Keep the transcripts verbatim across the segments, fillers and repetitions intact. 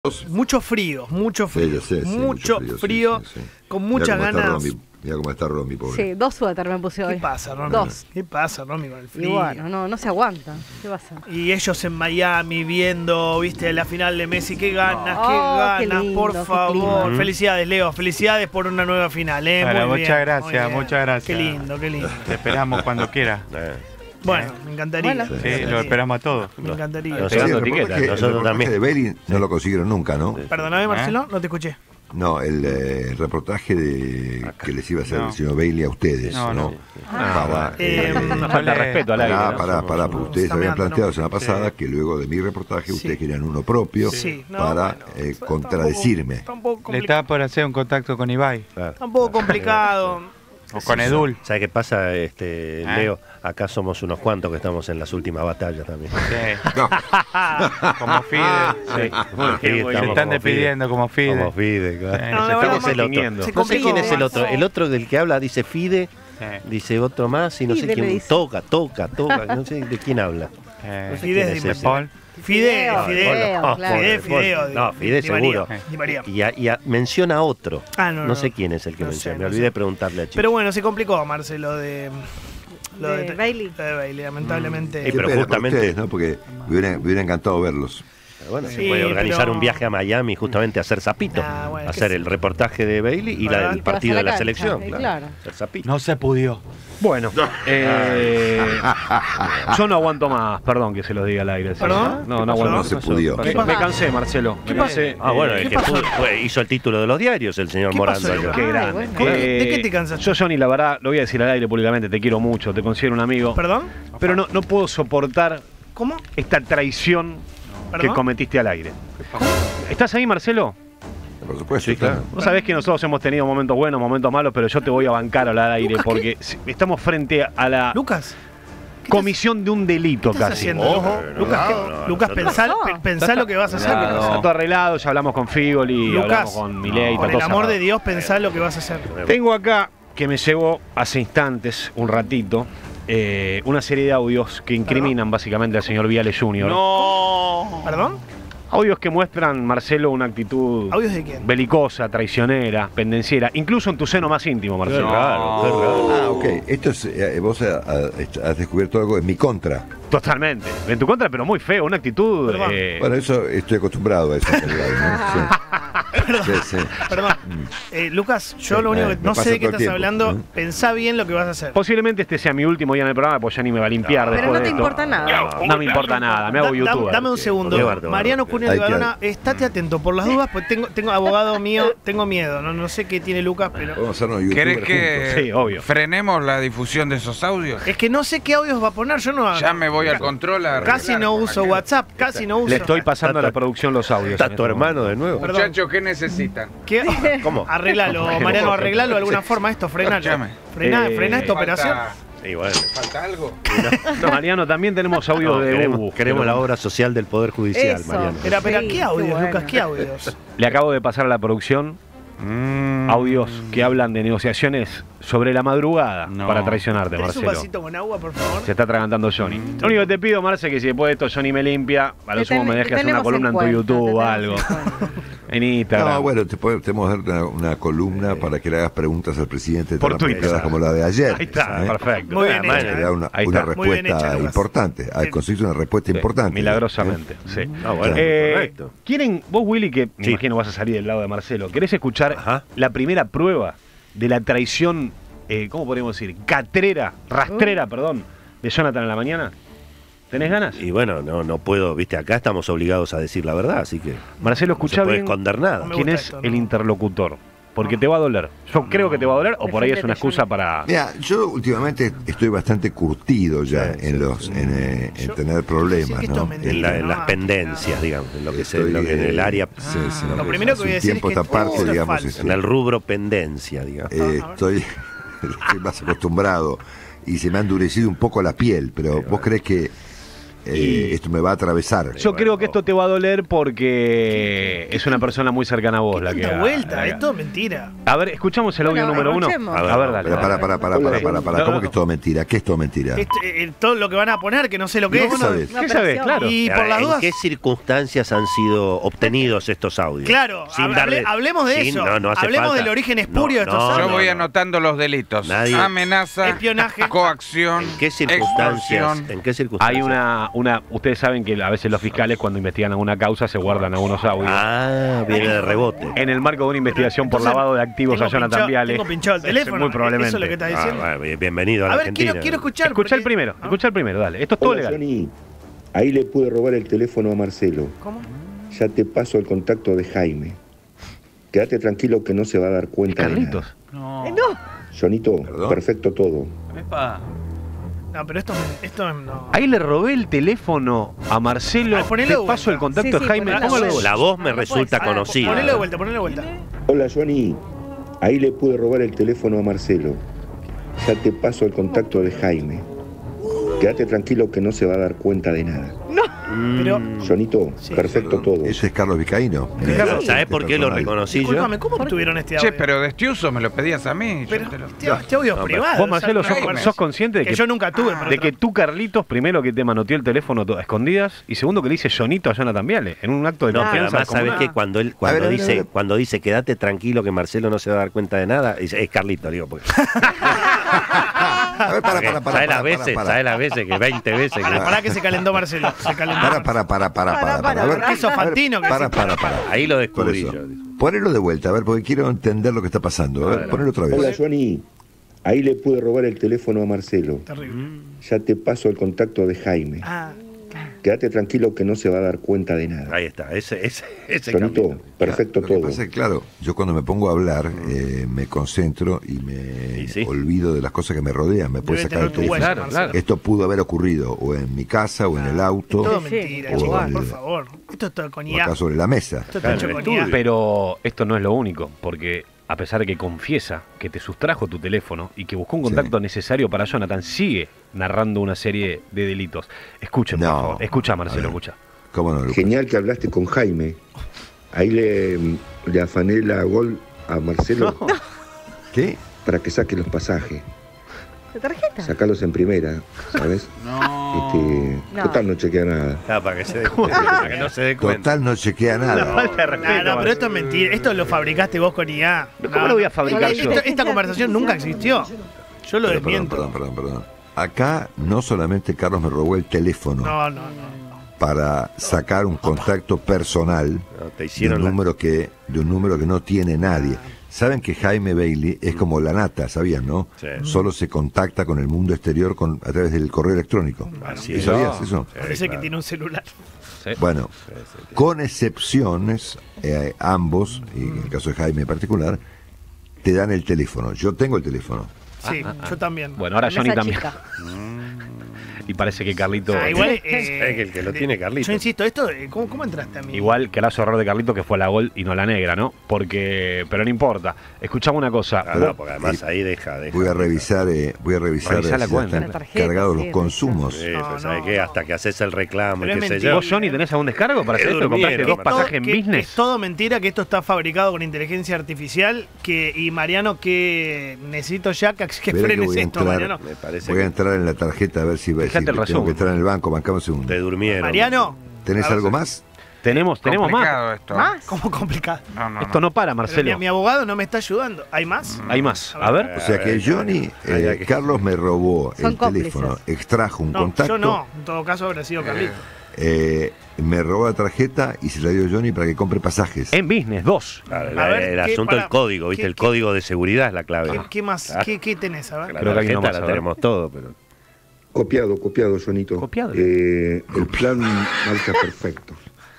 Mucho frío, mucho frío, sí, sé, sí, mucho, mucho frío, frío sí, sí, sí. Con muchas ganas. Mira cómo está Romy, pobre. Sí, dos suéter me puse hoy. ¿Qué pasa, Romy? Dos. ¿Qué pasa, Romy, con el frío? Y bueno, no, no se aguanta. ¿Qué pasa? Y ellos en Miami viendo, viste, la final de Messi. Qué ganas, oh, qué ganas, qué lindo, por qué favor. clima. Felicidades, Leo. Felicidades por una nueva final, ¿eh? Bueno, muy muchas bien, gracias, muy bien. muchas gracias. Qué lindo, qué lindo. Te esperamos cuando quieras. Bueno, me encantaría. Bueno. Sí, me encantaría. lo esperamos a todos. Me encantaría. Nos Sí, el Pegando reportaje- etiquetas, el nosotros reportaje también. de Bailey no lo consiguieron nunca, ¿no? Perdóname, Marcelo, no te escuché. No, el, eh, el reportaje de que les iba a hacer No. el señor Bailey a ustedes, No, ¿no? no. Para, Eh, eh, Una falta de respeto al aire. Pará, ¿no? pará, pará, porque ustedes Está habían meando, planteado ¿no? la semana pasada que luego de mi reportaje Sí. ustedes querían uno propio Sí, no, para bueno, eh, está contradecirme. un poco- está un poco Le complicado. estaba por hacer un contacto con Ibai. Está un poco complicado. O con Edul. ¿Sabes qué pasa, este, ¿Eh? Leo? Acá somos unos cuantos que estamos en las últimas batallas también. Sí. No, Como Fide. Sí. Se Estamos están como despidiendo como Fide. Fide. Como Fide, claro. Sí, No, nos de verdad, estamos ¿Quién es el otro? definiendo. Se No sé quién es el otro. complicó. El otro del que habla dice Fide, Sí. dice otro más y no sé Fide le quién. dice. Toca, toca, toca. No sé de quién habla. Eh, No sé Fide quién es es de ese. Paul. Fideo, Fideo, Fideo. no, claro. Fideo, Paul, Fideo. Paul. No, Di- Fide Di María, seguro. Di María. Y, a- y a- menciona a otro. Ah, no, no, no. sé quién es el que No menciona. sé, Me no olvidé sé. preguntarle a Chico. Pero bueno, se complicó, Marcelo, de... Lo De Bailey. lo de Bailey, lamentablemente. Eh, qué pero pena por justamente- ustedes, ¿no? Porque me hubiera, me hubiera encantado verlos. Pero bueno, Sí, se puede organizar pero- un viaje a Miami justamente a hacer zapito. Ah, bueno, hacer qué el sé. reportaje de Bailey y Para- la, el Te vas partido a de la la cancha, selección. eh, Claro. claro. Hacer zapito. No se pudió. Bueno, eh, yo no aguanto más, perdón que se lo diga al aire. ¿sí? ¿Perdón? No, no ¿Qué aguanto No más. se pudió. Me, ¿Qué me pasó? cansé, Marcelo. ¿Qué Me pasó? cansé. Ah, bueno, eh, el ¿Qué que pasó? pudo- fue- hizo el título de los diarios, el señor ¿Qué Morán. pasó, ayer. Lucas? Qué Ay, grande. bueno. ¿Cómo- Eh, de qué te cansaste? Yo, Johnny, la verdad, lo voy a decir al aire públicamente, te quiero mucho, te considero un amigo. ¿Perdón? Pero no, no puedo soportar ¿Cómo? esta traición que ¿Perdón? cometiste al aire. ¿Estás ahí, Marcelo? Por supuesto, Sí, claro. Vos sabés que nosotros hemos tenido momentos buenos, momentos malos, pero yo te voy a bancar al aire Lucas, porque si- estamos frente a la Lucas. ¿Qué comisión de un delito estás casi. haciendo? Ojo. Lucas, ¿qué- No, no, Lucas, nosotros- pensá, ¿Qué pasó? pe- pensá lo que vas a hacer. Está, está todo arreglado, ya hablamos con Figoli, Lucas, hablamos con Milei. Por está el todo amor de cerrado. Dios, pensá lo que vas a hacer. Tengo acá, que me llevó hace instantes, un ratito, eh, una serie de audios que incriminan básicamente al señor Viale junior No. ¿Perdón? Audios que muestran, Marcelo, una actitud ¿Audios de quién? belicosa, traicionera, pendenciera, incluso en tu seno más íntimo, Qué Marcelo. raro, qué raro. Ah, ok. Esto es, eh, vos ah, ah, has descubierto algo en mi contra. Totalmente. En tu contra, pero muy feo, una actitud... Perdón. eh, Bueno, eso estoy acostumbrado a eso. en realidad, ¿no? Sí, sí, sí. Perdón. Eh, Lucas, yo Sí, lo único eh, que me no pasa sé de qué todo el estás tiempo. hablando, ¿Mm? pensá bien lo que vas a hacer. Posiblemente este sea mi último día en el programa, pues ya ni me va a limpiar Pero después no de te esto. importa nada. No me importa nada, me hago Da- youtuber. da- Dame un segundo. Qué bárbaro. Mariano Cuneo Hay de que- Barona, estate atento por las dudas, pues tengo, tengo abogado mío, tengo miedo. No, no sé qué tiene Lucas, pero. Vamos a hacernos youtubers ¿Querés juntos. que Sí, obvio. frenemos la difusión de esos audios? Es que no sé qué audios va a poner, yo no. Ya me voy al control a Casi arreglar no con uso aquel. WhatsApp, casi no uso. Le estoy pasando a la Está- producción los audios. ¿Está en tu este hermano de nuevo? Perdón. Muchachos, ¿qué necesitan? ¿Qué? ¿Cómo? Arreglalo, Mariano, arreglalo de alguna forma esto, frenalo. Escuchame. Frená, Eh, frená esta ¿Falta- operación. Y bueno, ¿Falta algo? momento. Mariano, también tenemos audios no, de queremos, Ubu. queremos la obra social del Poder Judicial, Eso. Mariano. Espera, espera, Sí, ¿qué qué audios, bueno. Lucas? ¿Qué audios? Le acabo de pasar a la producción Mm. audios que hablan de negociaciones sobre la madrugada No. para traicionarte, ¿Tenés un Marcelo. vasito con agua, por favor? Se está atragantando Johnny. Lo único que te pido, Marce, que si después de esto Johnny me limpia, a lo Te sumo ten- me te dejes hacer una tenemos columna en tu cuenta, YouTube te o tenemos algo. en cuenta. En Instagram. No, bueno, te podemos te podemos dar una, una columna para que le hagas preguntas al presidente Por tan Twitter. apropiadas como la de ayer. Ahí está, ¿eh? perfecto. Muy bien Ah, hecha, Sería ¿eh? una, Ahí una está. Muy bien respuesta hecha, Lucas. importante. Ah, Bien. conseguiste una respuesta Sí, importante. milagrosamente, ¿eh? sí. Ah, bueno, Eh, correcto. ¿Quieren, vos, Willy, que me Sí. imagino vas a salir del lado de Marcelo, querés escuchar Ajá. la primera prueba de la traición, eh, ¿cómo podríamos decir? Catrera, rastrera, perdón, de Jonathan en la mañana? ¿Tenés ganas? Y bueno, no, no puedo, viste, acá estamos obligados a decir la verdad, así que Marcelo, no se escuchá puede bien esconder nada. Me quién gusta es esto, el ¿no? interlocutor. Porque te va a doler. Yo creo que te va a doler, o por ahí es una excusa para... Mira, yo últimamente estoy bastante curtido ya Sí, en sí. los en, eh, en Yo- tener sí, problemas, que esto ¿no? es mentira. En, la- en No, las ah, pendencias, digamos, en lo que, se, Estoy, lo que en el eh, área, sí, sí, Lo no, primero hace que voy a un decir tiempo es que esta parte, esto es digamos, falso. este, en el rubro pendencia, digamos. eh, estoy, estoy más acostumbrado y se me ha endurecido un poco la piel, pero vos crees que eh, esto me va a atravesar. Yo creo que esto te va a doler porque es una persona muy cercana a vos ¿Qué la que. tanta ha- vuelta? la que- Esto es mentira. A ver, escuchamos el audio Bueno, número uno. escuchemos. A ver, a ver, dale. Pero para, para, para, para, para, para. No, ¿Cómo no. que es todo mentira? ¿Qué es todo mentira? Este, eh, todo lo que van a poner, que no sé lo que ¿Y es. vos sabés? ¿Qué sabés? Claro. Y por las ¿En dudas. qué circunstancias han sido obtenidos estos audios? Claro, hable- hablemos de sin- eso. no, no hace Hablemos falta. del origen espurio de estos No, Yo audios. no, voy no. anotando los delitos. Nadie- Amenaza, Espionaje. coacción, ¿En qué circunstancias? extorsión. ¿En qué circunstancias? Hay una, una. Ustedes saben que a veces los fiscales, cuando investigan alguna causa, se guardan algunos audios. Ah, viene de rebote. En el marco de una investigación por Entonces, lavado de activos a tengo Jonathan pinchado- Viale. Tengo pinchado el teléfono. Muy probablemente. Eso es lo que estás Ah, diciendo. bueno, bienvenido a la a ver, Argentina. quiero, quiero escuchar. Escucha el porque- primero, ¿Ah? escucha el primero, dale. Esto es todo Hola, legal. Johnny. Ahí le pude robar el teléfono a Marcelo. ¿Cómo? Ya te paso el contacto de Jaime. Quédate tranquilo que no se va a dar ¿Es cuenta de Carlitos? nada. Eh, no. Jonito, ¿Perdón? perfecto todo. No, pero esto, esto no. Ahí le robé el teléfono a Marcelo. Ah, ponelo Te de paso vuelta. el contacto Sí, de sí, Jaime. ponelo de Póngalo de vuelta. vuelta. La voz me No, no resulta puede ser. conocida. Ponelo de vuelta, ponelo de vuelta. Hola, Johnny. Ahí le pude robar el teléfono a Marcelo. Ya te paso el contacto de Jaime. Quédate tranquilo que no se va a dar cuenta de nada. Pero, Mm. Jonito, Sí. perfecto todo. Ese es Carlos Vizcaíno. Sí. Este ¿Sabés por qué lo personaje. reconocí yo? discúlpame, ¿cómo obtuvieron este audio? Che, pero Destiuso me lo pedías a mí. yo Pero te lo- este, este audio es No, pero privado. Vos, Marcelo, o sea, sos, no Jaime. es- sos consciente de que que, yo nunca tuve. por de otra- que tú, Carlitos, primero que te manoteó el teléfono to- a escondidas y segundo que le dice Jonito a Jonathan Viale en un acto de No, pero confianza. además sabes descomunal. que cuando él A cuando ver, a ver, a dice ver. cuando dice quédate tranquilo que Marcelo no se va a dar cuenta de nada, es, es Carlito, digo, porque A ver, para, para, para. ¿sabes las para, veces? para, ¿Sabes las veces que veinte veces que Pará, pará que se calentó Marcelo. Se calentó. Para, para, para, para, para, para. A ver, ¿Qué sos a ver, Fantino? Que Para, decís, para, para. ahí lo Por descubrí eso. yo. Ponelo de vuelta, a ver, porque quiero entender lo que está pasando. A ver, ponelo otra Hola, vez. Johnny. Ahí le pude robar el teléfono a Marcelo. Terrible. Ya te paso el contacto de Jaime. Ah, Quédate tranquilo que no se va a dar cuenta de nada. Ahí está, ese ese ese Jonito, Carlito. perfecto Lo que todo. pasa es que, claro, yo cuando me pongo a hablar, eh, me concentro y me Y sí. olvido de las cosas que me rodean. Me puede debe sacar el tener tu teléfono. huella, Claro, Marcelo. claro. Esto pudo haber ocurrido o en mi casa o en el auto Todo Sí, sí, mentira, o chicos, al- por favor. Esto es todo con o I A. acá sobre la mesa. Esto está Claro, hecho el con estudio. I A. Pero esto no es lo único, porque a pesar de que confiesa que te sustrajo tu teléfono y que buscó un contacto Sí. necesario para Jonathan, sigue narrando una serie de delitos. Escuchen, por No. favor. Escucha, A Marcelo, ver. escucha. ¿Cómo no, Lucas? Genial que hablaste con Jaime. Ahí le, le afané la gol a Marcelo ¿Qué? para que saque los pasajes. ¿De tarjeta? Sacalos en primera, ¿sabes? No. Este, No. Total, no chequea nada. Ah, para que se dé cuenta, para que no se dé cuenta. Total, no chequea Una nada. falta de No, respeto. no, pero Marcelo. esto es mentira. Esto lo fabricaste vos con I A. ¿Cómo lo voy a fabricar Esto- yo? Esta, esta conversación nunca existió. Yo lo Pero, perdón, desmiento. perdón, perdón, perdón. Acá no solamente Carlos me robó el teléfono No, no, no. para sacar un contacto personal No, te de hicieron un la- número que de un número que no tiene nadie. Saben que Jaime Bailey es como la nata, ¿sabían, no? Sí. Solo se contacta con el mundo exterior con, a través del correo electrónico. Así ¿Y es. sabías eso? Parece que claro. tiene un celular. Bueno, con excepciones, eh, ambos, y en el caso de Jaime en particular, te dan el teléfono. Yo tengo el teléfono. Sí, yo también. Bueno, ahora Mesa Johnny también. chica. Y parece que Carlito. Ah, igual, Es que el que lo tiene Carlito. Yo insisto, esto, eh, ¿cómo, cómo entraste a mí? Igual que el error de Carlito que fue la gol y no la negra, ¿no? Porque. Pero no importa. Escuchamos una cosa. Ah, no, porque además ahí deja, deja. Voy a revisar, eh, voy a revisar Revisá la si cuenta. están La tarjeta, cargados sí, los consumos. Sí, No, pero ¿sabes no. qué? Hasta que haces el reclamo Pero y es qué sé mentira. yo. ¿Vos, Johnny, tenés algún descargo para Eh, hacer esto? ¿Compraste durmieron, dos Todo- pasajes en que- business? Es todo mentira, que esto está fabricado con inteligencia artificial. Que, y Mariano, que necesito ya que, que Espera que frenes voy a esto, entrar. Mariano. Me parece Voy a que entrar en la tarjeta a ver si va a Fíjate decir. el Tengo resumen. que entrar en el banco, bancame un segundo. te durmieron. Mariano, ¿Tenés A ver, algo sí. más? Tenemos, tenemos más. Complicado esto. ¿Más? ¿cómo complicado? No, no, Esto no para, Pero Marcelo. mi, mi abogado no me está ayudando. ¿Hay más? Hay más. A A ver. ver. O sea que Johnny, Ay, eh, ay, que- Carlos me robó Son el cómplices. teléfono, extrajo un No, contacto, yo no. En todo caso habrá sido Carlito. eh, me robó la tarjeta y se la dio a Johnny para que compre pasajes. En business, dos. Claro, el, A ver, el ¿qué- asunto para- del código, ¿viste? qué- el qué- código de seguridad es la clave. ¿Qué, qué más? Ah. ¿Qué, qué tenés? A ver. La Creo que alguien tarjeta no más, la a ver. tenemos todo, pero. Copiado, copiado, Jonito. Copiado. Eh, el plan marcha perfecto.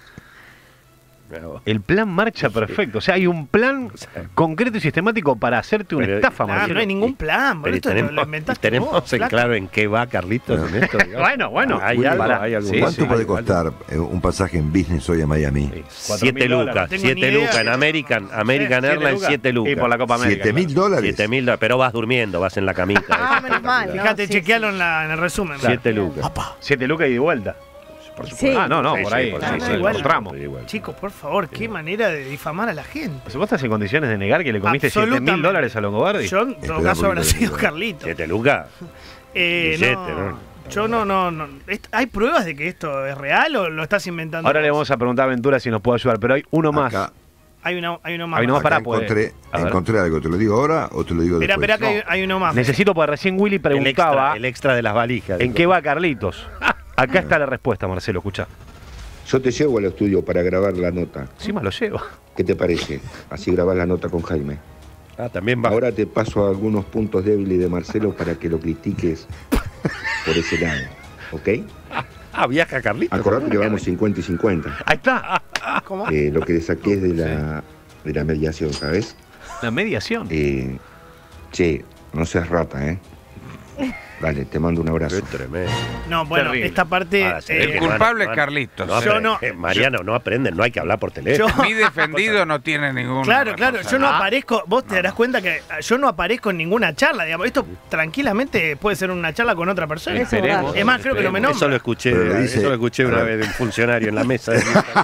Mirá vos. El plan marcha perfecto. O sea, hay un plan concreto y sistemático para hacerte una Pero- estafa, Ah, Marcelo. no hay ningún plan. Pero boludo, esto te tenemos, lo inventaste tenemos vos, en flaco. claro en qué va Carlitos en esto. digamos. Bueno, bueno. Hay Muy algo, pará. hay algo. Sí, ¿Cuánto sí. puede costar eh, un pasaje en business hoy a Miami? Sí, cuatro Siete mil lucas, dólares. Tengo siete ni idea. lucas en American, American Siete Airlines, lucas. siete lucas. Y por la Copa América. ¿Siete mil dólares? Siete mil dólares, pero vas durmiendo, vas en la camita. Ah, menos mal. no, Fíjate, sí, chequealo sí. en, la, en el resumen. Siete lucas. Siete lucas y de vuelta. por supuesto. Sí. Ah, no, no, Sí, por sí, ahí por sí, supuesto. sí, Igual. encontramos. Igual. Chicos, por favor, qué manera de difamar a la gente. ¿Vos estás en condiciones de negar que le comiste siete mil Absolutamente. dólares a Longobardi? Yo, en todo Espera caso, un habrá poquito, sido Nicolás. Carlito. ¿Siete lucas? Eh, Billete, no, ¿no? Yo no, no, no. Est- ¿Hay pruebas de que esto es real o lo estás inventando? Ahora le vos? vamos a preguntar a Ventura si nos puede ayudar, pero hay uno más. Acá, Hay, una, hay uno más. Hay uno más. acá pará, puede. encontré, A ver. encontré algo. ¿Te lo digo ahora o te lo digo Espera, después? espera que hay, hay uno más. Necesito, porque recién Willy El preguntaba extra, el extra de las valijas. en qué va Carlitos. Acá está la respuesta, Marcelo, escucha. Yo te llevo al estudio para grabar la nota. Encima lo llevo. ¿Qué te parece? Así grabás la nota con Jaime. Ah, también va. Ahora te paso algunos puntos débiles de Marcelo para que lo critiques por ese lado. ¿Ok? Ah, viaja Carlitos. Acordate que vamos cincuenta y cincuenta. Ahí está. ¿Cómo? Eh, lo que le saqué es de la, de la mediación, ¿sabes? La mediación. Eh, che, no seas rata, ¿eh? Dale, te mando un abrazo. Qué tremendo. No, bueno, Terrible. esta parte. Ahora se ve eh, El que culpable no- es Carlitos. No Yo aprende- no- eh, Mariano, no aprenden, no hay que hablar por teléfono. Yo- Mi defendido no tiene ningún. Claro, claro, yo no aparezco, vos te darás cuenta que yo no aparezco en ninguna charla, digamos, esto tranquilamente puede ser una charla con otra persona. Eso es verdad. Es más, creo que no me nombra. Eso lo escuché, Pero le eh, dice- eso lo escuché una a vez ver. de un funcionario en la mesa. De...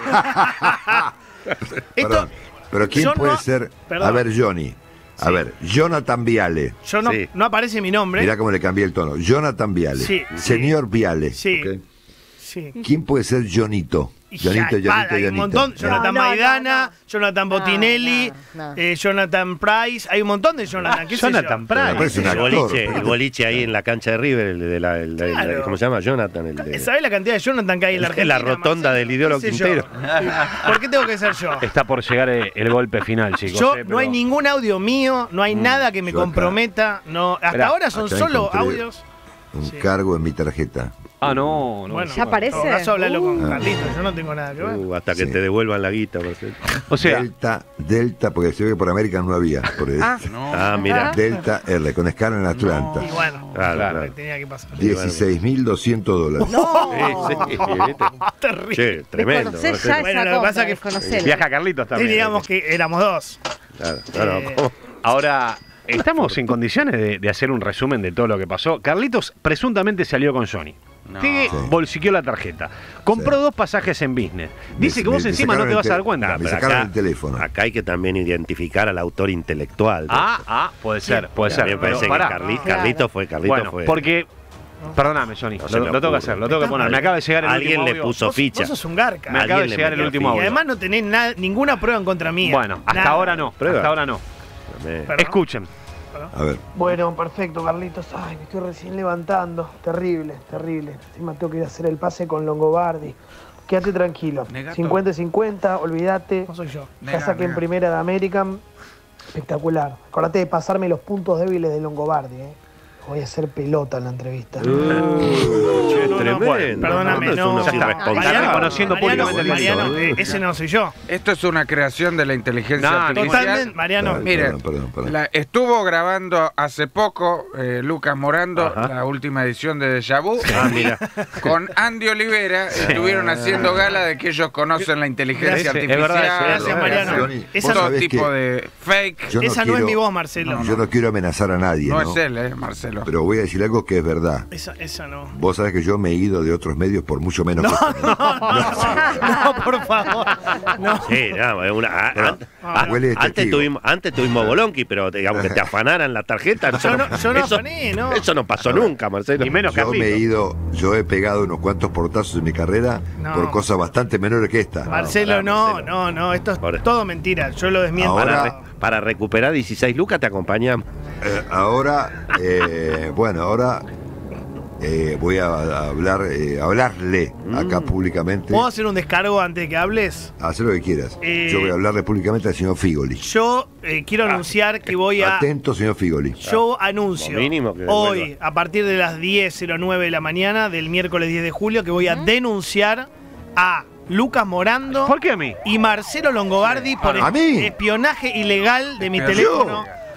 Esto, Perdón, pero ¿quién yo puede no- ser? Perdón. A ver, Johnny. A Sí. ver, Jonathan Viale. yo no, Sí. no aparece mi nombre. Mirá cómo le cambié el tono. Jonathan Viale. Sí, Señor Viale. Sí, ¿ok? sí. ¿Quién puede ser Jonito? Y Jonito, ya, Jonito, hay un Jonito. montón. No. Jonathan No, no, Maidana, no, no. Jonathan Botinelli, no, no. eh, Jonathan Price. Hay un montón de Jonathan. ¿Qué sé Jonathan yo? Pero me Price. parece un El actor. boliche, el boliche ahí en la cancha de River, el de la, el de la- Claro. ¿cómo se llama? Jonathan. El de... ¿Sabés la cantidad de Jonathan que hay en la Es que la Argentina? rotonda Marcelo? del ideólogo ¿Qué sé yo? Quintero. ¿Por qué tengo que ser yo? Está por llegar el, el golpe final, chicos. Yo eh, no hay pero- ningún audio mío, no hay nada que me Yo acá- comprometa. No, hasta Esperá, ahora son acá solo encontré audios. Un Sí. cargo en mi tarjeta. Ah, no, no. Bueno, ¿Ya aparece? en todo caso, hablalo con Uh. Carlitos, yo no tengo nada que ver. Uh, hasta que Sí. te devuelvan la guita. Marcelo. O sea, Delta, Delta, porque se ve que por América no había. Por el- Ah. No. Ah, mira. Delta R, con escala en Atlanta. Y bueno, Claro, Claro. que claro. tenía que pasar. dieciséis mil doscientos dólares. No. Sí, sí, ¿viste? Terrible. Che, tremendo. Desconocé ya Marcelo. Bueno, esa lo que compra, pasa que- desconocerla. viaja Carlitos también. Diríamos que éramos dos. Claro, claro, Eh, ¿cómo? Ahora, ¿estamos en condiciones de, de hacer un resumen de todo lo que pasó? Carlitos presuntamente salió con Johnny. No. Que Sí. bolsiqueó la tarjeta. Compró Sí. dos pasajes en business. Dice Me- que vos me encima no sacaron te el vas a dar tel- cuenta. Me pero sacaron acá- el teléfono. Acá hay que también identificar al autor intelectual. de Ah, esto. ah, puede ser, puede ser. A mí me Pero parece que pará. Carli- Claro. Carlito fue, Carlito Bueno, fue. porque. Perdóname, Johnny. No se lo, me lo tengo que ocurre. hacer, lo tengo que poner. Me Está- acaba de llegar el Alguien último le audio. puso Vos, ficha. vos sos un garca. Me acaba de Alguien le llegar el metió último Y audio. además no tenés nada, ninguna prueba en contra mía. Bueno, hasta Nada. ahora no. Prueba. Hasta ahora no. Me- Perdón. Escuchen. A ver. Bueno, perfecto, Carlitos. Ay, me estoy recién levantando. Terrible, terrible. Encima tengo que ir a hacer el pase con Longobardi. Quédate tranquilo. Negato. cincuenta cincuenta, olvídate. No soy yo. Ya Nega, saqué en nega. primera de American. Espectacular. Acordate de pasarme los puntos débiles de Longobardi, ¿eh? Voy a hacer pelota en la entrevista. Che, no, no, tremendo. bueno, perdóname, Esto es no. unos Ya está. irresponsables. Está reconociendo Mariano, públicamente el Mariano, delito. eh, ese no soy yo. Esto es una creación de la inteligencia No, artificial. Totalmente, Mariano. Perdón, Mire, perdón, perdón, perdón. La- estuvo grabando hace poco eh, Lucas Morando Ajá. la última edición de Déjà Vu Ah, mira. con Andy Olivera. Estuvieron haciendo gala de que ellos conocen la inteligencia Gracias, es artificial. verdad, Gracias, eh, Mariano. Johnny, Esa vos todo sabés tipo que de fake. yo no Esa no es quiero- mi voz, Marcelo. Yo no quiero amenazar a nadie, No ¿no? es él, eh, Marcelo. Pero voy a decir algo que es verdad. Esa, esa no. Vos sabés que yo me he ido de otros medios por mucho menos que esto, ¿no? No, por favor. No. Sí, no, es una, a- Bueno, an- a- huele de antes, testigo. tuvimos, antes tuvimos Bolonqui, pero digamos que te afanaran la tarjeta. Eso Yo no- yo no eso, afané, no. eso no pasó nunca, Marcelo. Ni menos Yo me he Carlitos. ido, yo he pegado unos cuantos portazos en mi carrera No. por cosas bastante menores que esta. Marcelo, pará, no, Marcelo. no, no. Esto es Ahora. todo mentira. Yo lo desmiento. Ahora- Para, re- para recuperar dieciséis lucas te acompañamos. Eh, ahora, eh, bueno, ahora eh, voy a, a hablar, eh, a hablarle acá públicamente. ¿Puedo hacer un descargo antes de que hables? Haz lo que quieras. Eh, Yo voy a hablarle públicamente al señor Figoli. Yo eh, quiero anunciar que voy a. Atento, señor Figoli. Yo anuncio Lo mínimo que hoy, devuelva. a partir de las diez cero nueve de la mañana del miércoles diez de julio, que voy a denunciar a Lucas Morando ¿Por qué a mí? y Marcelo Longobardi por ¿A mí? espionaje ilegal de mi Pero teléfono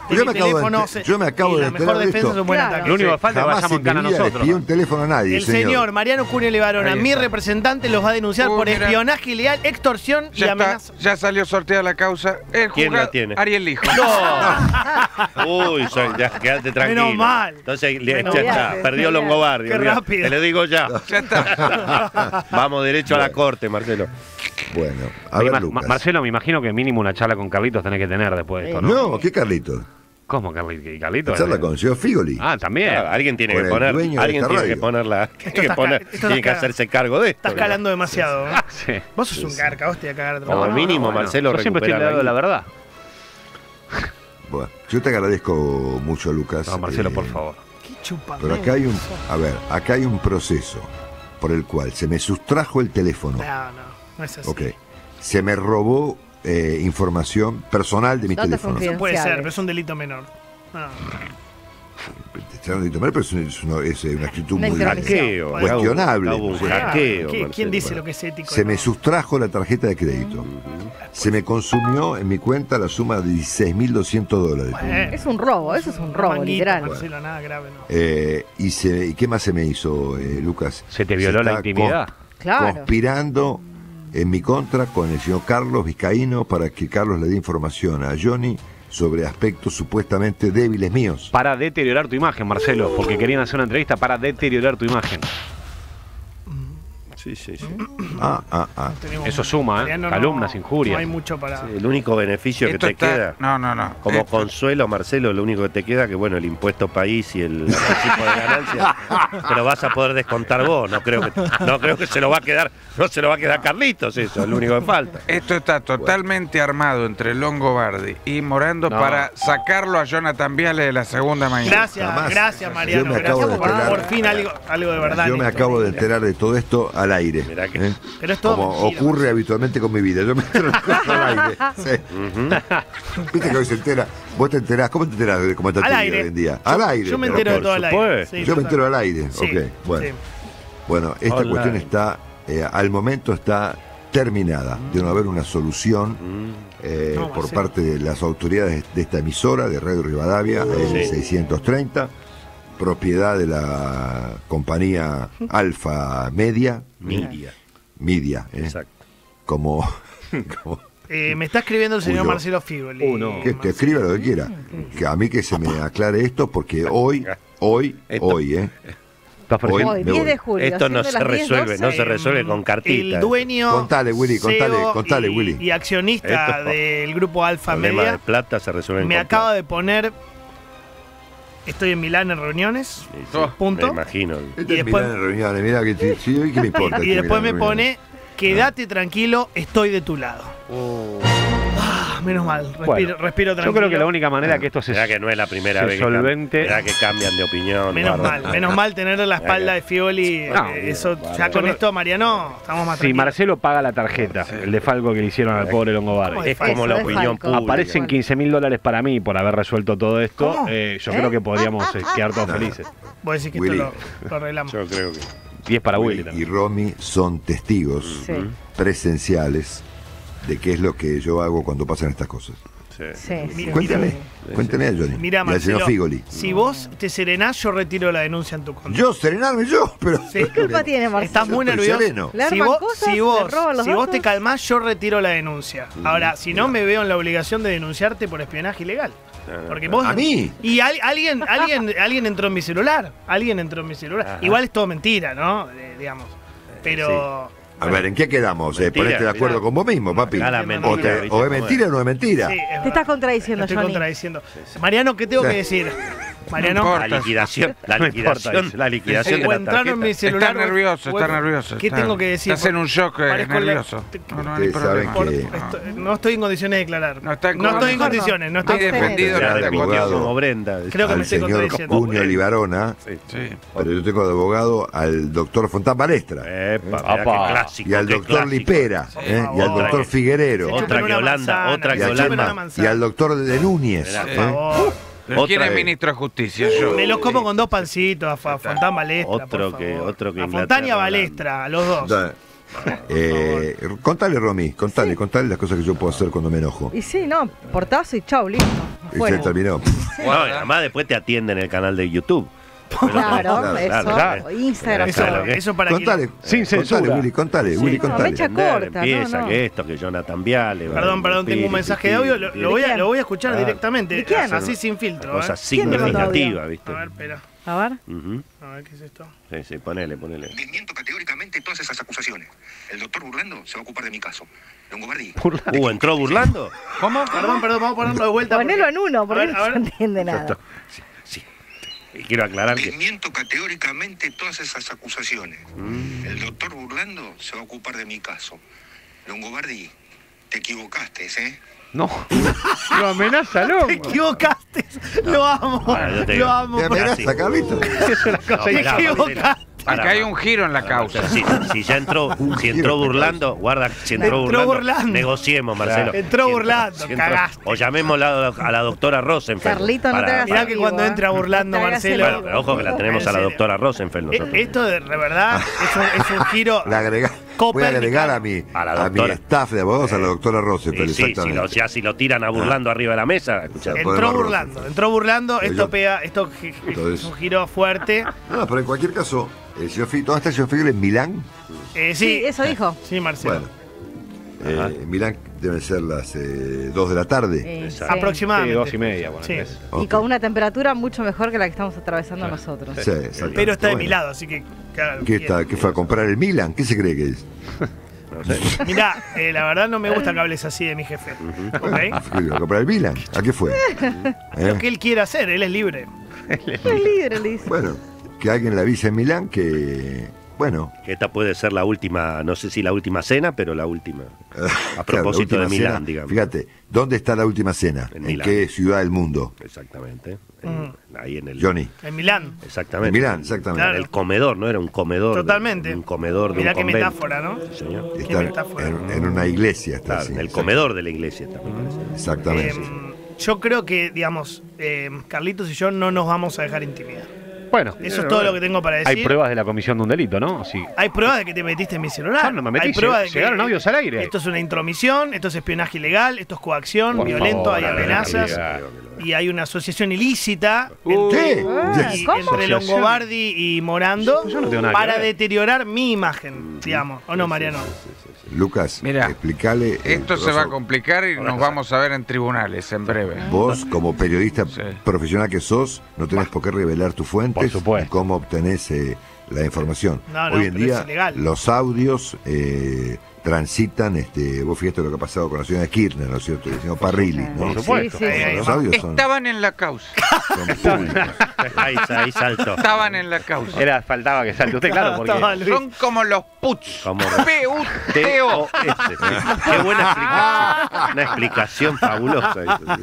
de Yo mi me acabo de teléfono. enter- se- yo me acabo y de la enterar mejor de defensa esto. es un buen Claro. ataque. Lo único que falta es que Jamás vayamos en mi en cana vida le nosotros. pidió un teléfono a nadie, El señor Mariano Cunio Libarona, Ahí mi está. representante, los va a denunciar Uh, por mira. espionaje ilegal, extorsión y Ya, está, amenaza. ya salió sorteada la causa. El ¿Quién la juzgado- tiene? Ariel Lijo. Uy, soy, ya, quédate tranquilo. Menos mal. Entonces, le- Menos ya mal. está, perdió Longobardi. Qué olvidá. rápido. Te lo digo ya. Ya está. Vamos derecho a la corte, Marcelo. Bueno, a Me ver, ima- Lucas. Marcelo, me imagino que mínimo una charla con Carlitos tenés que tener después de esto, ¿no? No, ¿qué Carlito? ¿Cómo, Carli- Carlitos? Charla con el señor Figoli. Ah, también. Claro, alguien tiene Con que el poner, dueño de alguien esta tiene que radio. ponerla, tiene que, está poner, ca- esto tiene está que ca- hacerse cargo de esto. Estás calando demasiado. ¿eh? Sí. Vos sos un garca, vos te vas a cagar a Como trabajar. mínimo, Bueno, Marcelo, yo siempre estoy del lado de la verdad. Bueno, yo te agradezco mucho, Lucas. No, Marcelo, eh, por favor. Qué chupa. Pero acá hay un, a ver, acá hay un proceso por el cual se me sustrajo el teléfono. No, no, no es así. Ok. Se me robó eh, información personal de mi Datos teléfono. confidenciales. Eso puede ser, pero es un delito menor. No. Te han dicho mal, pero es, una- es una, es una actitud Una muy intervención. Hackeo. cuestionable. Hubo un Sí. hackeo. ¿Qué- ¿Quién Marcelo. dice lo que es ético? Se no? me sustrajo la tarjeta de crédito. Se me consumió en mi cuenta la suma de dieciséis mil doscientos dólares. Bueno, Es un robo, eso es un robo, manguito, literal. Marcelo, nada grave, no. Eh, y, se, ¿Y qué más se me hizo, eh, Lucas? ¿Se te violó la está intimidad? con- Claro. Conspirando en mi contra con el señor Carlos Vizcaíno para que Carlos le dé información a Johnny sobre aspectos supuestamente débiles míos. Para deteriorar tu imagen, Marcelo, porque querían hacer una entrevista para deteriorar tu imagen. Sí, sí, sí. Ah, ah, ah. Tenemos- Eso suma, ¿eh? Mariano, no- Calumnias, injurias. No hay mucho para. El único beneficio que Esto te está- queda, No, no, no. como Esto- consuelo, Marcelo, lo único que te queda que, bueno, el impuesto país y el anticipo de ganancia te lo vas a poder descontar vos. No creo que, no creo que se lo va a quedar, no se lo va a quedar Carlitos, eso es lo único que falta. Esto está totalmente armado entre Longobardi y Morando No. para sacarlo a Jonathan Viale de la segunda mañana. Gracias, Jamás. gracias Mariano. Yo me Gracias acabo de por, enterar- por fin algo, algo de verdad. Yo en me esto. acabo de enterar de todo esto al aire. Mirá que- ¿eh? Pero es todo Como mentira, ocurre Marcelo. habitualmente con mi vida. Yo me entero de cosas al aire. Sí. Viste que hoy se entera. Vos te enterás. ¿Cómo te enterás de cómo está Al tu vida aire. hoy en día? Al aire. Yo me pero entero de por todo al aire. supuesto. Sí, Yo me total. entero al aire. Sí, ok, bueno. sí. Bueno, esta Online. cuestión está, eh, al momento está terminada, de no haber una solución eh, No, por Marcelo. parte de las autoridades de esta emisora, de Radio Rivadavia, el seiscientos treinta, propiedad de la compañía Alfa Media, Media. Media, eh, Exacto. como, como Eh, me está escribiendo el señor Uy, no. Marcelo Figoli. Uh, no. que, que escriba lo que quiera, que a mí que se me aclare esto, porque hoy, hoy, Esto- hoy, eh, ¿Estás ofreciendo? Hoy, me diez voy. de julio. Esto no siendo se las diez, resuelve, doce. no se resuelve con El cartita. dueño. Contale, Willy, contale, C E O contale, y, Willy. Y accionista Esto- del grupo Alfa Problemas de Media. plata se resuelven Me con acaba plata. de poner. Estoy en Milán en reuniones. Sí, sí, Oh, punto. Me imagino. Este Y después- Milán en reuniones, mirá que sí, sí, ¿qué me importa? Y este después me Milán en reuniones? pone. Quédate tranquilo, estoy de tu lado. Ah, menos mal. Respiro, Bueno, respiro Yo tranquilo. creo que la única manera que esto se, Será que no es la primera se vez que, cam- solvente. será que cambian de opinión. Menos bárbaro. mal, menos mal tener la espalda de Fioli. No, eh, eso, bien, ya con bárbaro. esto, Mariano, estamos más Si tranquilos. Marcelo paga la tarjeta, el defalco que le hicieron al pobre Longobardi, Es como Eso, la de opinión Falco. pública. aparecen quince mil dólares para mí por haber resuelto todo esto. ¿Cómo? eh, yo ¿Eh? creo que podríamos eh, quedar todos felices. Vos decís que Willy. esto lo, lo arreglamos. Yo creo que. diez para Willy y también. Romy son testigos Sí, presenciales de qué es lo que yo hago cuando pasan estas cosas. Sí. sí, sí. Mira, Cuéntame, cuéntame a Johnny. Mira, y al Marcelo, señor Figoli. si vos te serenás, yo retiro la denuncia en tu contra. Yo, serenarme yo, pero. Sí. ¿Qué culpa tiene Marcelo? Estás muy Yo estoy nervioso. sereno. Le Si arman vos, cosas, si le vos, roban los si vos te datos. calmás, yo retiro la denuncia. Ahora, si no, me veo en la obligación de denunciarte por espionaje ilegal. Porque vos. ¿A mí? Y al- alguien, alguien, alguien entró en mi celular. Alguien entró en mi celular. Ajá. Igual es todo mentira, ¿no? Eh, digamos. Pero. A ver, ¿en qué quedamos? Eh, Mentira, Ponete de acuerdo mirá. con vos mismo, papi. Acá la O, mentira, te- ¿viste o es cómo mentira o no es mentira. Sí, es Te verdad. estás contradiciendo, Estoy Johnny. contradiciendo. Mariano, ¿qué tengo Sí. que decir? Mariano, No La importa. liquidación, la No importa, liquidación, dice. la liquidación Sí, de o la entraron en mi tarjeta. celular. Está nervioso, o- está nervioso. ¿Qué está- tengo que decir? Estás en un shock eh, Parezco la- nervioso. No, no, no hay Ustedes problema. saben Por- que- esto- no estoy en condiciones de declarar. No está en No estoy en Mejor no. condiciones. No estoy Muy Abstenete. defendido Ya la de abogado. abogado como Brenda. Creo que me Al estoy señor contradiciendo. Cunio Libarona, Sí. pero yo tengo de abogado al doctor Fontán Balestra Epa, mirá Apa. qué clásico, y al qué doctor clásico. Lipera Por eh, y al favor. doctor Figuerero Se Otra chupen que una Holanda, manzana, otra y que se al, chupen Holanda. una y manzana. al doctor de Núñez. Mirá, Por eh. favor. Pero ¿quién Otra es vez. ministro de Justicia? Yo. Me los como con dos pancitos, a Fa- Fontán Balestra. Otro por que- favor. otro que a Inglaterra, Fontán y a Holanda. Balestra, a los dos. Da- Eh, contale, Romy, contale, contale las cosas que yo puedo hacer cuando me enojo. Y sí, no, portazo y chau, listo. y Fuera. se terminó. No, y además después te atienden en el canal de YouTube. Claro, Claro, eso, claro. Instagram. Eso, Claro, ¿qué? eso para Contale, que... Sin contale, censura. Willy, contale, Sí. Willy, No, contale. mecha Entender, corta, empieza no, no. que esto, que Jonathan Viale. Perdón, perdón, tengo un mensaje de audio, lo, lo voy, a, lo voy a escuchar Claro. directamente, ¿De quién? así sin filtro. Cosa ¿eh? ¿Quién te mandó audio? significativa, A ¿viste? ver, espera. A ver. Ujú. A ver, ¿qué es esto? Sí, sí, ponele, ponele. Desmiento categóricamente todas esas acusaciones. El doctor Burlando se va a ocupar de mi caso. Longobardi. Uh, ¿entró burlando? ¿Cómo? Perdón, perdón, vamos a ponerlo de vuelta. Ponelo porque- en uno, porque A ver, no a se ver. entiende nada. Sí, sí. Y quiero aclarar que... Desmiento categóricamente todas esas acusaciones. El doctor Burlando se va a ocupar de mi caso. Longobardi, te equivocaste, ¿eh? No. Lo amenaza, loco. Te equivocaste. Lo amo. Bueno, yo te digo. Lo amo. ¿Te Mirá, amenaza, sí. Carlito? Es una cosa No, Te mirá, equivocaste. Acá hay un giro en la causa. Si, si ya entró, si entró burlando, guarda, si entró, Entró burlando, burlando. negociemos, Marcelo. Entró Si burlando, si cagaste. O llamémosla a la doctora Rosenfeld. Carlito, no para- te hagas Mirá el que vivo, cuando ¿eh? entra burlando, No te hagas el Marcelo. vivo. Bueno, pero ojo que la tenemos En a la serio. doctora Rosenfeld Eh, nosotros. Esto de, de verdad es un, es un giro. Le agrega, voy a Copérnico. agregar a mi, A la a mi doctora. staff de abogados a la doctora Y Rosenfeld, sí, si exactamente. lo, ya si lo tiran a burlando arriba de la mesa, escuchá. Podemos Entró robar. burlando, entró burlando. Pero Esto yo- pega, esto gi- Entonces- es un giro fuerte. No, pero en cualquier caso, el señor Figueroa, ¿dónde está el señor Figueroa? ¿En Milán? Eh, Sí, sí, eso dijo. sí, Marcelo. Bueno, eh, en Milán deben ser las eh, dos de la tarde. Eh, sí. Sí, Aproximadamente. dos y media, bueno, Sí. tres. Y Ok. con una temperatura mucho mejor que la que estamos atravesando nosotros. Sí, exactamente. Pero está de Bueno. mi lado, así que, que haga lo ¿Qué, que está, quiera. ¿Qué fue a comprar el Milan? ¿Qué se cree que es? No sé. Mirá, eh, la verdad no me gusta que hables así de mi jefe. ¿Ok? ¿A comprar el Milan? ¿A qué fue? Lo ¿Eh? que él quiera hacer, él es libre. Es libre, le dice. Bueno, que alguien le avise en Milán que, bueno, Que esta puede ser la última, no sé si la última cena, pero la última. A claro, la propósito de última Milán, cena. digamos. Fíjate, ¿dónde está la última cena? En ¿En, Milán. qué ciudad del mundo? Exactamente. Mm. En- ahí en el. Johnny. En Milán. Exactamente. En Milán, exactamente. Claro. El comedor, ¿no? Era un comedor. de- Totalmente. un comedor de Mirá un qué convento. metáfora, ¿no? Sí, señor. Qué Está metáfora. en, en una iglesia, está Claro, así. en el comedor de la iglesia está, me parece. Exactamente. Eh, yo creo que, digamos, eh, Carlitos y yo no nos vamos a dejar intimidar. Bueno, Eso es todo lo que tengo para decir. hay pruebas de la comisión de un delito, ¿no? Sí. Hay pruebas de que te metiste en mi celular. Yo no me metí, Hay pruebas de lleg- que llegaron audios al aire. Esto es una intromisión, esto es espionaje ilegal, esto es coacción, Por violento, favor, hay a ver, amenazas amiga. y hay una asociación ilícita ¿Qué? entre, Ah, y- ¿cómo? entre Longobardi y Morando Yo no tengo nada que para ver. deteriorar mi imagen, digamos. ¿O no, Mariano? Lucas, Mira, explícale. el Esto se va a proceso. complicar y nos vamos a ver en tribunales en breve. Vos, como periodista Sí. profesional que sos, no tenés por qué revelar tus fuentes Por supuesto. y cómo obtenés eh, la información. No, no, Hoy en pero día es ilegal. los audios eh, transitan, este, vos fíjate lo que ha pasado con la señora Kirchner, ¿no es cierto? El señor Parrilli, ¿no? Por supuesto. Sí, sí, sí. Los audios son, Estaban en la causa. son públicos. Ahí, ahí saltó. Estaban en la causa. Era, faltaba que salte usted, claro, porque. Estaba Luis. Son como los puts. Como- P U T O. Ese, sí. Qué buena explicación. Una explicación fabulosa.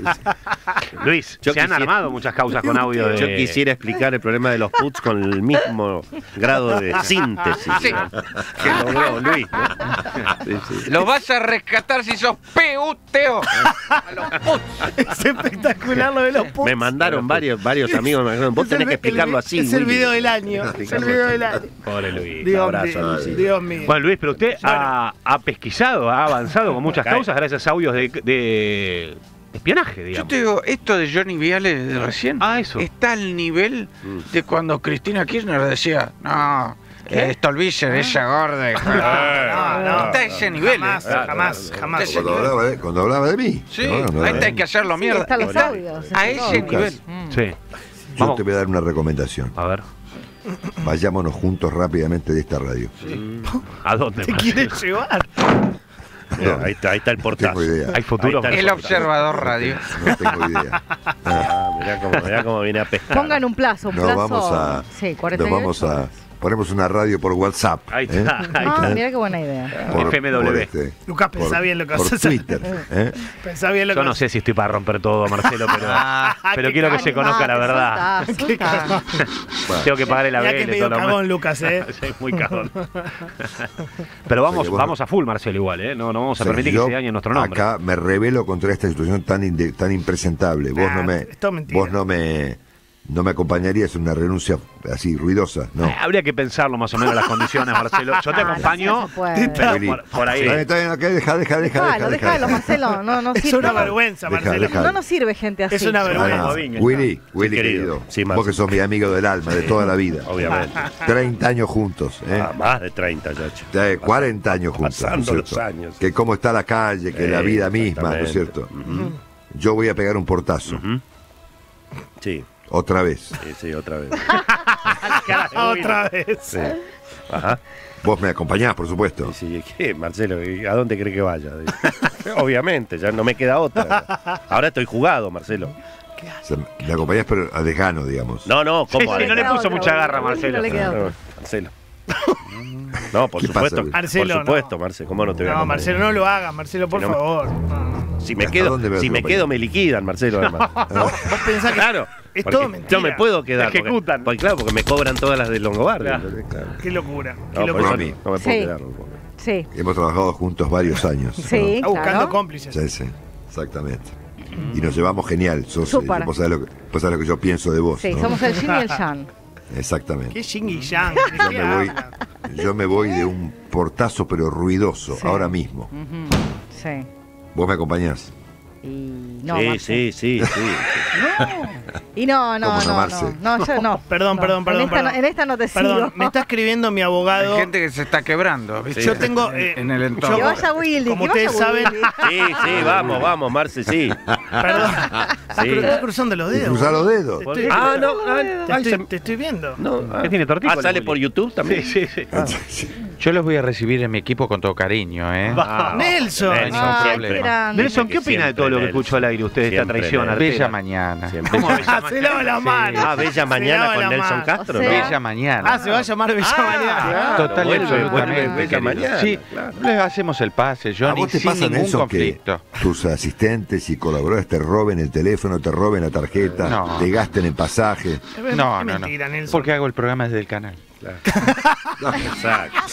Luis, Yo se han quisiera- armado muchas causas con audio de. Yo quisiera explicar el problema de los puts con el mismo grado de síntesis Sí. ¿no? que logró Luis. ¿no? Sí, sí. Lo vas a rescatar si sos P U T O. A los puts. Es espectacular lo de los putos. Me mandaron varios, varios amigos. Me dijeron, vos Es el- tenés que el- explicarlo así. Es el Willy. video del año. Es el Explicarlo video así. del año. Pobre Luis. Dios abrazo, mío. Luisito. Dios mío. Bueno, Luis, pero usted ha, ha pesquisado, ha avanzado con muchas Cae. causas gracias a audios de, de espionaje, Yo digamos. te digo, esto de Johnny Viale de recién Ah, eso. está al nivel Mm. de cuando Cristina Kirchner decía, no, eh, Stolbizer, ella gorda. No, no. Está a ese nivel. Jamás, eh. jamás, jamás. Ese Cuando nivel. hablaba de, cuando hablaba de mí. Sí, No, no, ahí no. hay que hacerlo Sí, mierda. están los Está audios. a está ese todo. nivel. Mm. Sí. Yo Vamos. te voy a dar una recomendación. A ver. Vayámonos juntos rápidamente de esta radio. ¿A dónde? ¿Te Marcelo? quieres llevar? Mira, ahí, está, ahí está el No portazo. tengo idea. Hay futuro. Ahí está El observador radio. No tengo idea. Ah, mirá cómo, mirá cómo viene a pescar. Pongan un plazo, un Nos plazo. vamos a. Sí, cuarenta y Nos ocho vamos a. horas. Ponemos una radio por WhatsApp. Ahí ¿eh? está. Ahí Ah, está. mira qué buena idea. Por, F M W. por este, Lucas, pensá por- bien lo que por vas a hacer. Twitter. ¿eh? Pensá bien lo que Yo no vas a sé si estoy para romper todo, Marcelo, pero, pero qué quiero que se Animate, conozca la verdad. soltá, soltá. Bueno, Tengo que pagar el Mirá que abel es y medio todo lo cagón, demás. Lucas, ¿eh? Sí, muy cagón. Pero vamos, O sea que vos- vamos a full, Marcelo, igual, ¿eh? No, no vamos a o sea, permitir yo que se dañe nuestro nombre. Acá me rebelo contra esta situación tan inde- tan impresentable. Vos Ah, no me. esto es mentira. Vos no me. no me acompañarías en una renuncia así ruidosa, ¿no? Eh, habría que pensarlo más o menos las condiciones, Marcelo. Yo te Ah, no, acompaño. no se puede. pero Willy. por, por ahí. Está bien, está bien, ok, deja, deja, deja, Déjalo, deja, déjalo, Marcelo. No, no Es sirve. una no, vergüenza, Deja, Marcelo. deja. no nos sirve gente así. Es una vergüenza. Ah, Vinga, Willy, Willy, Sí, querido, querido. Sí, vos Marcelo. que sos mi amigo del alma, de toda la vida. Obviamente. treinta años juntos, ¿eh? Ah, más de treinta, Yacho. Ya, eh, cuarenta años juntos, ¿no es Pasando los cierto? años. Que cómo está la calle, que Sí, la vida misma, ¿no es exactamente. cierto? Yo voy a pegar un portazo, Ujú. Sí, otra vez. sí, sí, otra vez. Otra vez. Sí. Ajá. Vos me acompañás, por supuesto. Sí, ¿qué, Marcelo? ¿A dónde cree que vaya? Obviamente, ya no me queda otra. Ahora estoy jugado, Marcelo. O sea, me acompañás, pero a desgano, digamos. No, no, Sí, ¿cómo? sí, no le queda puso otra, mucha boludo. garra, Marcelo. No le queda No, otra. Marcelo. No, por ¿Qué pasa, supuesto, Luis? Marcelo, por supuesto, no. Marcelo, ¿cómo no te voy a No, acompañar? Marcelo, no lo hagas, Marcelo, por Si no me- favor. No, no. Si me ¿Hasta quedo, dónde me vas si a me acompañar? quedo me liquidan, Marcelo, además. Vos pensás que Claro. es porque todo mentira. No me puedo quedar. Te Porque, ejecutan. porque, claro, porque me cobran todas las de Longobardi. Claro. entonces, claro. Qué locura. Qué No, por locura. eso Mami. no, no me puedo Sí. quedar. no puedo. Sí, Hemos trabajado juntos varios años. sí, Está buscando claro. cómplices. ¿no? Sí, sí, exactamente. Y nos llevamos genial. Sos, Súper. eh, vos, sabés lo que, vos sabés lo que yo pienso de vos. Sí, ¿no? somos el yin y el yang. Exactamente. Qué yin y yang. Yo me voy, yo me voy de un portazo pero ruidoso, Sí. ahora mismo. Ujú, sí. ¿Vos me acompañás? Y no, sí, Marce. sí, sí, sí. Y no, no, ¿Cómo no, no, Marce? no, no, yo no. Perdón, No. perdón, perdón, En esta, perdón. No, en esta no te Perdón, sigo. me está escribiendo mi abogado. Hay gente que se está quebrando, ¿viste? Yo tengo. eh, en el yo- entorno. Que vaya Willy, como que vaya ustedes saben. Willy. Sí, sí, vamos, vamos, Marce, sí. Perdón. Estás Sí. cru- estás cruzando los dedos. Cruzá los dedos. Te estoy, Ah, no, te ah, ay, estoy- se- te estoy viendo. no, ah. ¿Qué tiene tortícolis, Ah, ¿sale Willy? por YouTube también? Sí, sí, sí. Yo los voy a recibir en mi equipo con todo cariño, ¿eh? Ah, Nelson. Nelson, Ay, problema. qué grande. Nelson, que ¿qué opina de todo lo que siempre escuchó al aire usted de esta Siempre traición Nelson. artera? Bella mañana. Siempre. Ah, se lava la mano. Ah, Bella Se Mañana lava con la Nelson mano. Castro, O sea, ¿no? Bella mañana. Ah, se va a llamar Bella Mañana. claro, Total y vuelve, absolutamente. vuelve Bella querido. Mañana, Sí, claro. les hacemos el pase, ¿A Johnny, vos te sin pasa, ningún Nelson, conflicto. que tus asistentes y colaboradores te roben el teléfono, te roben la tarjeta, No. te gasten en pasaje? Es No, es no, no. mentira, Nelson. Porque hago el programa desde el canal. Exacto.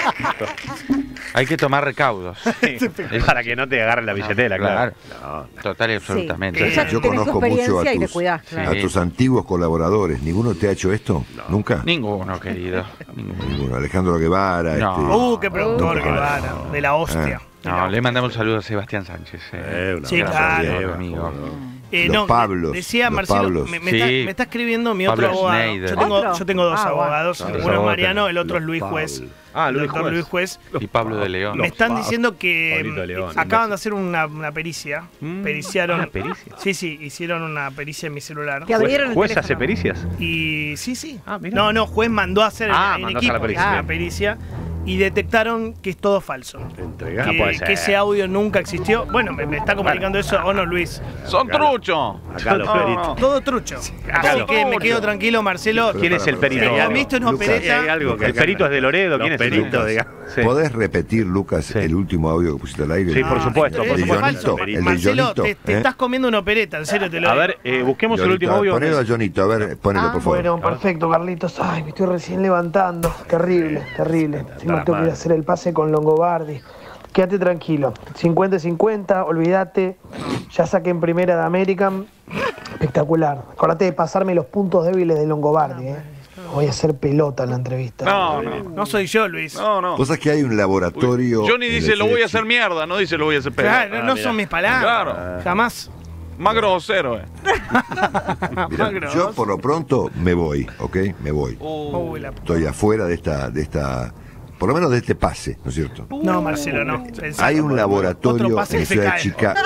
Hay que tomar recaudos. Para que no te agarren la billetera, claro. Claro. Total y absolutamente. Sí. Ya Yo tenés tu conozco mucho a experiencia y te tus, cuidás, claro. a tus antiguos colaboradores. ¿Ninguno te ha hecho esto? ¿Nunca? Ninguno, querido. Ninguno. Ninguno. Alejandro Guevara. No. este, Uh, qué productor Uh, que va, de la hostia. No, le mandamos un saludo a Sebastián Sánchez. eh. Eh, una Sí, abrazo, claro. Diego, Amigo. cómo no. Eh, Los no, Pablos, decía los Marcelo, Pablos. me, me Sí. está, me está escribiendo mi Pablo otro abogado. Schneider. Yo tengo, ¿Otro? yo tengo dos Ah, bueno. abogados, Ah, uno eso es vos Mariano, tenés. el otro es Los Luis Pablos. Juez. Ah, El Luis doctor Juez. Luis Juez. Y Pablo de León. Me están Pablos. diciendo que Pablito mm, León, acaban de hacer una, una pericia. Mm, Periciaron. ¿una pericia? Sí, sí, hicieron una pericia en mi celular. Te abrieron el ¿Juez teléfono. hace pericias? Y sí, sí. Ah, mirá. no, no, juez mandó a hacer Ah, en mandó a hacer equipo la pericia. una pericia y detectaron que es todo falso. Entregá. No Que, puede ser. que ese audio nunca existió. Bueno, me, me está comunicando eso o no, Luis. ¡Son Acá lo- truchos! Acá los No, peritos. no. Todo trucho. Así Claro. que me quedo tranquilo, Marcelo. ¿Quién es el perito? Sí, a mí esto es una Lucas. opereta. Hay algo que ¿El acá- perito es de Loredo? ¿Quién Los es el peritos, Lucas? digamos. Sí. ¿Podés repetir, Lucas, Sí. el último audio que pusiste al aire? Sí, por supuesto, Ah, por es El de supuesto. falso. Jonito, el de Marcelo, Jonito, te, te ¿eh? estás comiendo una opereta, en serio te lo A digo. ver, eh, busquemos el Jonito, último audio. Ponelo a Jonito, a ver, ponelo, Ah, por favor. Bueno, perfecto, Carlitos. Ay, me estoy recién levantando. Terrible, terrible. Encima tengo que ir a hacer el pase con Longobardi. Quédate tranquilo. cincuenta cincuenta, olvídate. Ya saqué en primera de American. Espectacular. Acordate de pasarme los puntos débiles de Longobardi, ¿eh? Voy a hacer pelota en la entrevista. No, no, No soy yo, Luis. no, no. Vos sabés que hay un laboratorio. Johnny en dice el lo voy a C hacer H. mierda, no dice lo voy a hacer pedo. Claro, no mira. son mis palabras. Claro. Jamás. Más grosero, eh. Mirá, yo por lo pronto me voy, ¿ok? Me voy. Uy, la- Estoy afuera de esta, de esta, por lo menos de este pase, ¿no es cierto? No, Marcelo, no. Pensá. Hay un Otro laboratorio pase en que se Ciudad de cae. Chicago.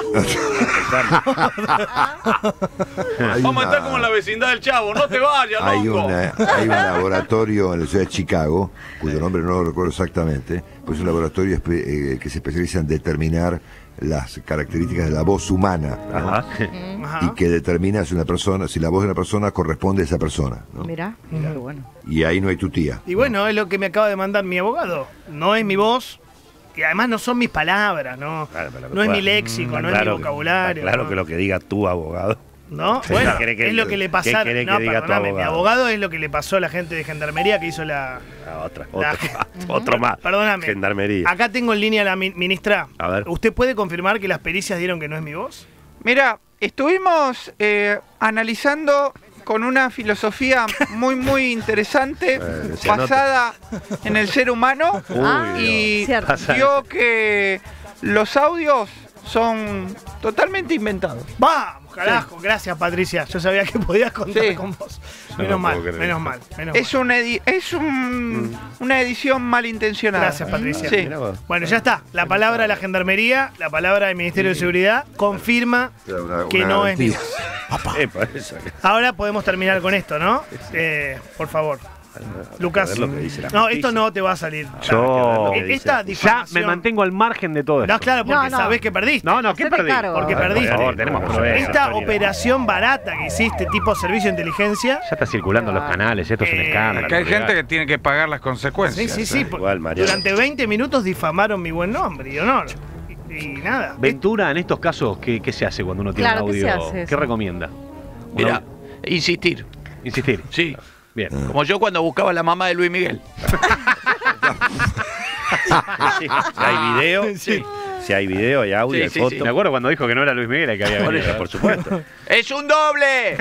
Hay Vamos a estar una- como en la vecindad del Chavo, no te vayas, Hay, loco. una- hay un laboratorio en la ciudad de Chicago, cuyo nombre no lo recuerdo exactamente, pues es un laboratorio espe- eh, que se especializa en determinar las características de la voz humana, ¿no? Ajá. Ajá. Y que determina si una persona, si la voz de una persona corresponde a esa persona, ¿no? Mirá, qué bueno. Y ahí no hay tu tía. Y bueno, es lo que me acaba de mandar mi abogado. No es mi voz, y además no son mis palabras, ¿no? Claro, pero No es mi bueno, léxico, está no es mi claro que- vocabulario. está Claro ¿no? que lo que diga tu abogado. ¿No? Sí, Bueno, ¿qué querés que- es lo que le qué pasaron. querés que No, diga tu perdóname, mi abogado? abogado es lo que le pasó a la gente de Gendarmería que hizo la... Ah, otra, la- otro, otro más. Perdóname. Gendarmería. Acá tengo en línea a la mi- ministra. A ver. ¿Usted puede confirmar que las pericias dieron que no es mi voz? Mira, estuvimos eh, analizando con una filosofía muy, muy interesante, Eh, se basada en el ser humano. Uy, Ah, Y cierto. dio que los audios son totalmente inventados. Vamos, carajo. Gracias, Patricia. Yo sabía que podías contar Sí. con vos. No Menos lo mal, puedo creer. menos mal, menos Es, mal. una edi- es un- una edición malintencionada. Gracias, Patricia. Sí. Mirá vos. Bueno, ya está. La palabra de la Gendarmería, la palabra del Ministerio de Seguridad confirma Era una- que una no es garantía. ningún. Epa, eso. Ahora podemos terminar con esto, ¿no? Eh, por favor. Lucas. A ver lo que dice la No, justicia. esto no te va a salir. Yo Eh, Esta ya difamación. me mantengo al margen de todo esto. No, claro, porque No, no. sabés que perdiste. No, no, ¿qué Hacete perdí? cargo. Porque Por perdiste. favor, tenemos pruebas. Esta operación barata que hiciste, tipo servicio de inteligencia. Ya está circulando en los canales, esto es un Eh, escándalo. Acá hay legal. gente que tiene que pagar las consecuencias. Sí, sí, sí. por- Igual, Mariano. Durante veinte minutos difamaron mi buen nombre y honor. Y, y nada. Ventura, en estos casos, ¿qué, qué se hace cuando uno tiene Claro, un ¿qué se audio? hace ¿Qué eso? recomienda? Mira, Uno- insistir. insistir. Sí. Bien. Como yo cuando buscaba a la mamá de Luis Miguel. Sí, si hay video, Sí. si hay video, hay audio, Sí, hay sí, foto. sí. Me acuerdo cuando dijo que no era Luis Miguel el que había Por venido. eso, por supuesto. ¡Es un doble!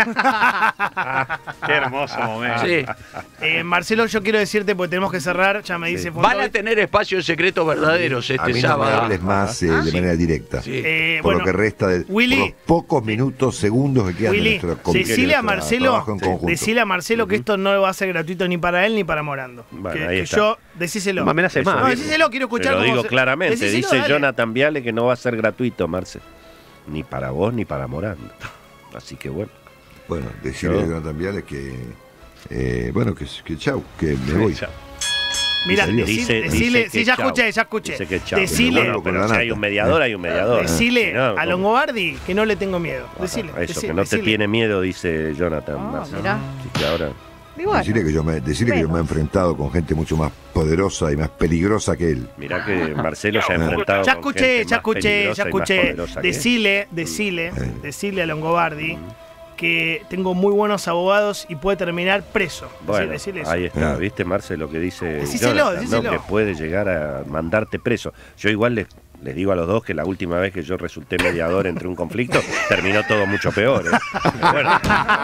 Qué hermoso momento. Sí. Eh, Marcelo, yo quiero decirte, porque tenemos que cerrar, ya me dice Van a Fontoy. tener espacios secretos verdaderos A este mí no me sábado. hables más eh, de manera directa. Sí. Eh, Por bueno, lo que resta de Willy. por los pocos minutos, segundos que quedan Willy, de nuestro com- decile a nuestro Marcelo, trabajo en conjunto. decile a Marcelo que esto no va a ser gratuito ni para él ni para Morando. Bueno, que ahí que está. yo, decíselo. No me amenaces Eso más. No, bien. decíselo, quiero escuchar Te lo cómo digo se- claramente. Decíselo, Dice dale. Jonathan Viale que no va a ser gratuito, Marce. Ni para vos ni para Morando. Así que bueno. Bueno, decirle Yo- a Jonathan Viale que, eh, bueno, que, que chau, que me voy. Chao. Mira, Dice- decile, dice decile, que sí, ya chau. escuché, ya escuché. Dice que chau. Decile, Bueno, Bueno, pero con si la hay un nata. mediador, hay un mediador. decile Si no, a ¿cómo? Longobardi que no le tengo miedo. Decile, Eso, decile, que no te decile. tiene miedo, dice Jonathan. Ah, Marce. mirá. Así que ahora. Y bueno, Decirle que yo me, decirle que yo me he enfrentado con gente mucho más poderosa y más peligrosa que él. Mirá que Marcelo se ha enfrentado Ya con escuché, gente ya más escuché, peligrosa ya y más escuché. poderosa que él. Decile, decile, Eh. decile a Longobardi que tengo muy buenos abogados y puede terminar preso. Bueno, Decile eso. ahí está, Eh. ¿viste, Marce, lo que dice Decíselo, Jonathan, decíselo. ¿no? Que puede llegar a mandarte preso. Yo igual les, les digo a los dos que la última vez que yo resulté mediador entre un conflicto, terminó todo mucho peor. ¿eh? Bueno,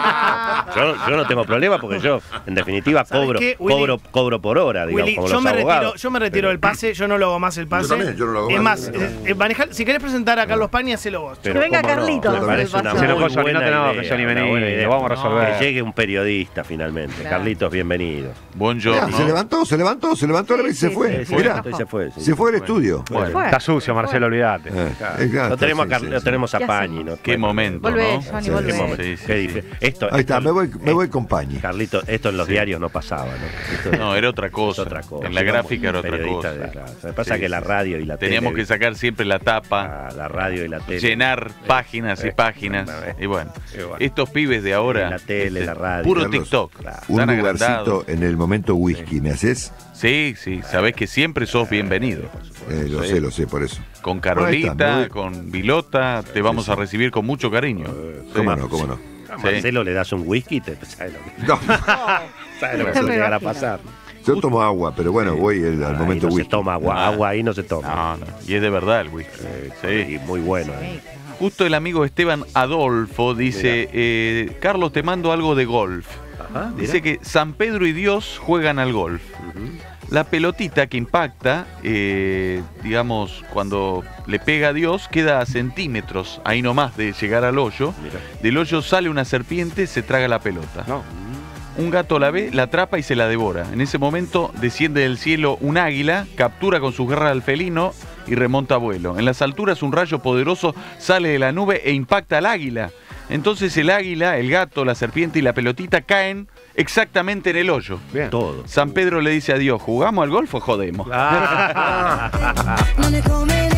yo, yo no tengo problema porque yo, en definitiva, ¿Sabes cobro, qué, Willy? cobro, cobro por hora, digamos, Willy, como yo los me, abogados. retiro, yo me retiro del pase, yo no lo hago más el pase. también, yo no lo hago es más. más, eh, eh, manejar- si querés presentar a Carlos Pañi, hacelo vos. Pero Que venga cómo no, Carlitos me a hacer parece el una paso. muy Se enojó Sony, no buena te enojes, idea, Sony, una vení, buena idea. lo vamos a resolver. Que llegue un periodista finalmente. Claro. Carlitos, bienvenido. Mira, Buongiorno. se levantó, se levantó, se levantó a la vez y se sí, fue. sí, Mirá, sí. Y se fue. sí. se fue del estudio. Bueno, fue. Está sucio, Marcelo, olvídate. Eh, Claro. eh, claro, Lo tenemos, a, sí, Car- sí, lo sí. tenemos a ¿Qué Pañi. hacemos? ¿no? Qué momento, Volvé, ¿no? Johnny, Sí, volvé. qué momento. Sí, sí, Qué sí. dif- Esto, Ahí está, esto- me voy, me eh, voy con Pañi. Carlito, esto en los diarios no pasaba, ¿no? Esto No, era otra es cosa. otra cosa. En la gráfica era otra Periodista cosa. de- claro. Lo que pasa Sí, que la sí. radio y la Teníamos tele, que sacar siempre la tapa, la, la radio y la tele. llenar páginas y Eh, páginas. eh, Y bueno, y bueno. estos pibes de ahora. La tele, este, la radio. Puro Carlos, TikTok. claro. Un Están lugarcito agrandados. en el momento whisky, ¿me haces? Sí, sí, sabés que siempre sos bienvenido. Eh, lo Sí. sé, lo sé, por eso. Con Bueno, ahí está, Carolita, me voy. con Vilota, te vamos a recibir con mucho cariño. Sí. ¿Cómo no, cómo no? A Marcelo le das un whisky, te, ¿sabes lo que, No, sabes lo que Me puede llegar a imagino. pasar? yo tomo agua, pero bueno, voy el- al Ahí momento no se whisky. toma agua, agua ahí no se toma. No, no. Y es de verdad el whisky. Sí. Y muy bueno. ¿eh? Sí, claro. Justo el amigo Esteban Adolfo dice, eh, Carlos, te mando algo de golf. Ajá, Dice que San Pedro y Dios juegan al golf. La pelotita que impacta, eh, digamos, cuando le pega a Dios, queda a centímetros, ahí nomás de llegar al hoyo. Mira. Del hoyo sale una serpiente, se traga la pelota. No. Un gato la ve, la atrapa y se la devora. En ese momento desciende del cielo un águila, captura con sus garras al felino y remonta a vuelo. En las alturas un rayo poderoso sale de la nube e impacta al águila. Entonces el águila, el gato, la serpiente y la pelotita caen exactamente en el hoyo. Bien. Todo. San Pedro le dice a Dios, ¿jugamos al golf o jodemos? Ah. Non è come